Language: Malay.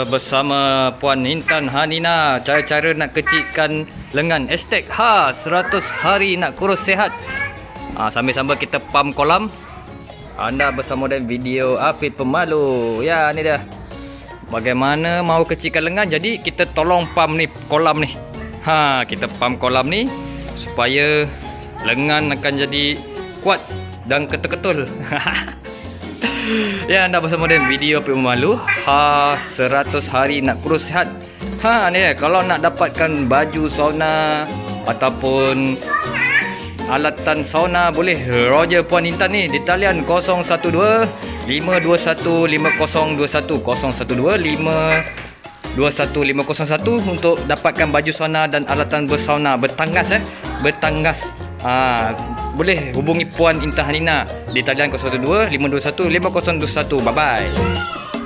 bersama Puan Intan Hanina. Cara-cara nak kecilkan lengan. #100 hari nak kurus sehat. Sambil-sambil kita pump kolam. Anda bersama dengan video Afid Pemalu. Ya, ni dah. Bagaimana mau kecilkan lengan, jadi kita tolong pump ni kolam ni. Kita pump kolam ni supaya lengan akan jadi kuat dan ketul-ketul. Ya, anda bersama dengan video Afid Pemalu. 100 hari nak kurus sihat. Ni kalau nak dapatkan baju sauna ataupun alatan sauna, boleh Roger Puan Intan ni di talian 012 521 5021 012 521 501 untuk dapatkan baju sauna dan alatan bersauna bertanggas bertanggas. Boleh hubungi Puan Intan Hanina di talian 012 521 5021. Bye bye.